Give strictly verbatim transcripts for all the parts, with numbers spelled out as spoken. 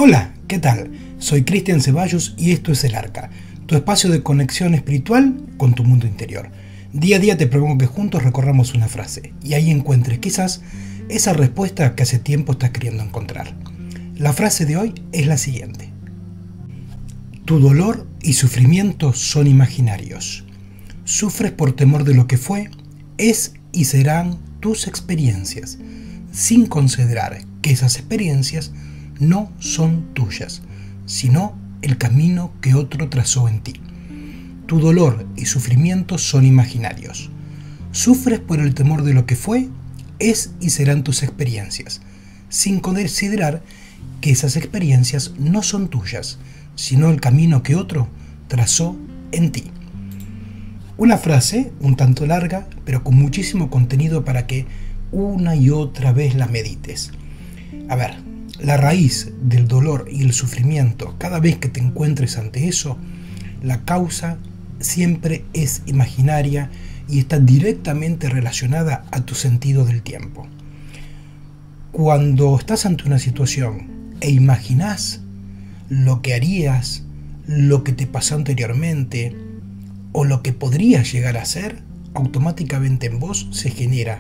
Hola, ¿qué tal? Soy Cristian Ceballos y esto es El Arca, tu espacio de conexión espiritual con tu mundo interior. Día a día te propongo que juntos recorramos una frase y ahí encuentres quizás esa respuesta que hace tiempo estás queriendo encontrar. La frase de hoy es la siguiente: tu dolor y sufrimiento son imaginarios. Sufres por temor de lo que fue, es y serán tus experiencias, sin considerar que esas experiencias no son tuyas, sino el camino que otro trazó en ti. Tu dolor y sufrimiento son imaginarios. Sufres por el temor de lo que fue, es y serán tus experiencias, sin considerar que esas experiencias no son tuyas, sino el camino que otro trazó en ti. Una frase un tanto larga, pero con muchísimo contenido para que una y otra vez la medites. A ver, la raíz del dolor y el sufrimiento, cada vez que te encuentres ante eso, la causa siempre es imaginaria y está directamente relacionada a tu sentido del tiempo. Cuando estás ante una situación e imaginas lo que harías, lo que te pasó anteriormente o lo que podrías llegar a ser, automáticamente en vos se genera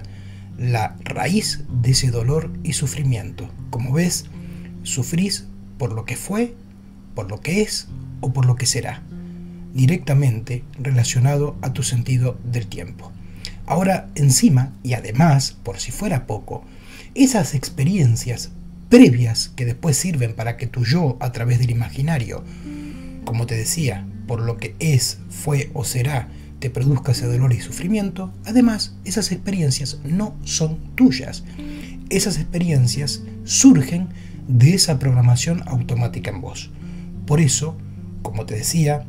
la raíz de ese dolor y sufrimiento. Como ves, sufrís por lo que fue, por lo que es o por lo que será, directamente relacionado a tu sentido del tiempo. Ahora, encima, y además, por si fuera poco, esas experiencias previas que después sirven para que tu yo, a través del imaginario, como te decía, por lo que es, fue o será, te produzca ese dolor y sufrimiento, además, esas experiencias no son tuyas. Esas experiencias surgen de esa programación automática en vos. Por eso, como te decía,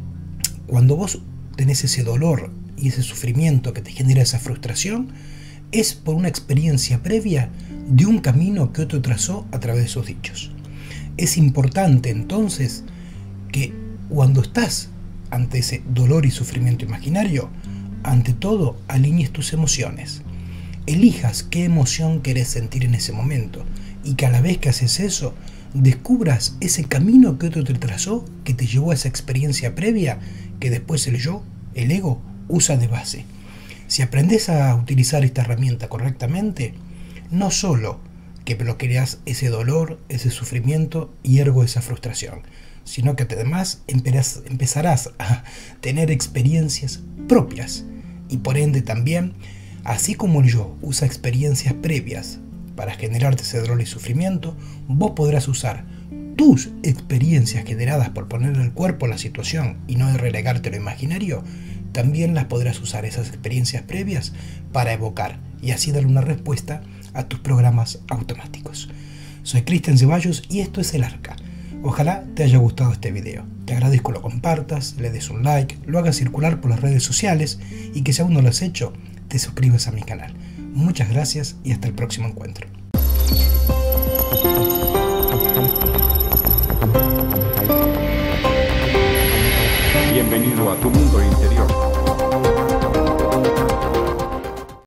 cuando vos tenés ese dolor y ese sufrimiento que te genera esa frustración, es por una experiencia previa de un camino que otro trazó a través de esos dichos. Es importante entonces que cuando estás ante ese dolor y sufrimiento imaginario, ante todo alinees tus emociones. Elijas qué emoción querés sentir en ese momento y que a la vez que haces eso, descubras ese camino que otro te trazó, que te llevó a esa experiencia previa, que después el yo, el ego, usa de base. Si aprendes a utilizar esta herramienta correctamente, no solo que bloquearás ese dolor, ese sufrimiento y ergo esa frustración, sino que además empezarás a tener experiencias propias y por ende también, así como el yo usa experiencias previas para generarte ese dolor y sufrimiento, vos podrás usar tus experiencias generadas por ponerle el cuerpo a la situación y no relegarte lo imaginario. También las podrás usar esas experiencias previas para evocar y así dar una respuesta a tus programas automáticos. Soy Cristian Ceballos y esto es El Arca. Ojalá te haya gustado este video. Te agradezco lo compartas, le des un like, lo hagas circular por las redes sociales y que si aún no lo has hecho, te suscribas a mi canal. Muchas gracias y hasta el próximo encuentro. Bienvenido a tu mundo interior.